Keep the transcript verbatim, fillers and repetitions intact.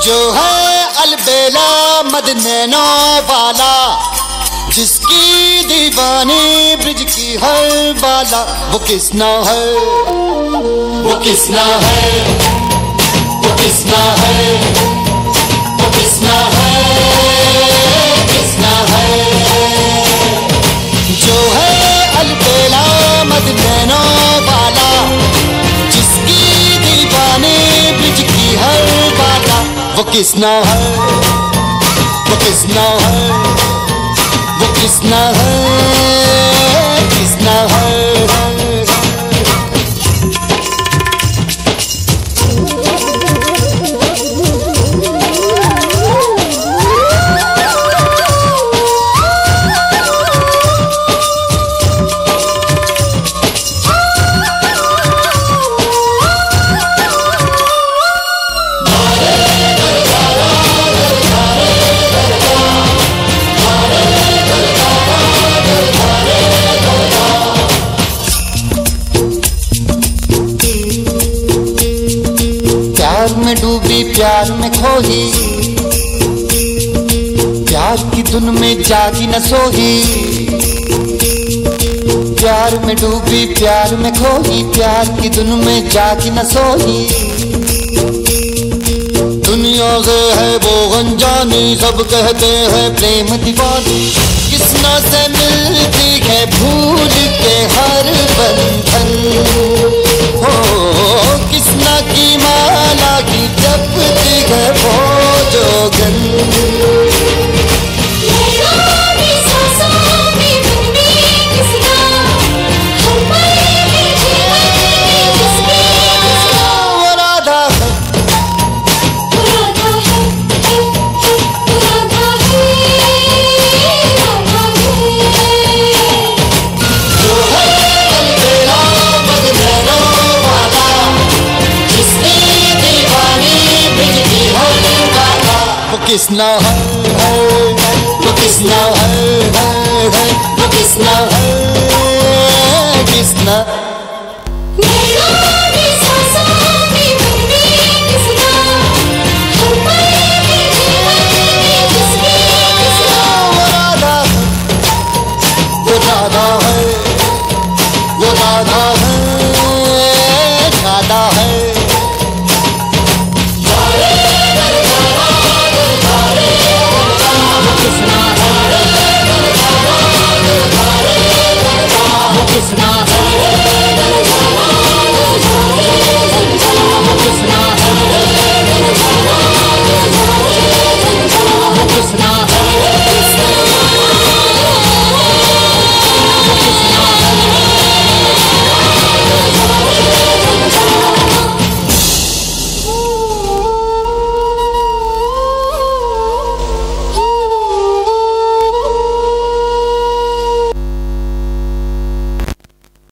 जो है अलबेला मदनैनो वाला, जिसकी दीवानी ब्रिज की हर बाला, वो किसना है, वो किसना है, वो किसना है, वो किसना है, किसना है। जो है अलबेला मदनैनो वाला, जिसकी दीवानी ब्रिज की हर बाला, वो किसना है, वो किसना है, वो किसना है, किसना है। प्यार में डूबी प्यार में खोही, प्यार की धुन में जागी न सोही। प्यार में डूबी प्यार में खोही, प्यार की धुन में जागी न सोही। दुनिया से है वो अनजानी, सब कहते हैं प्रेम दीवानी। किसना से मिलती है भूल के हर बंधन, हो किसना की माला की जपती है वो जोगन। किसना है, वो किसना है, वो किसना है, किसना। वो राधा, वो राधा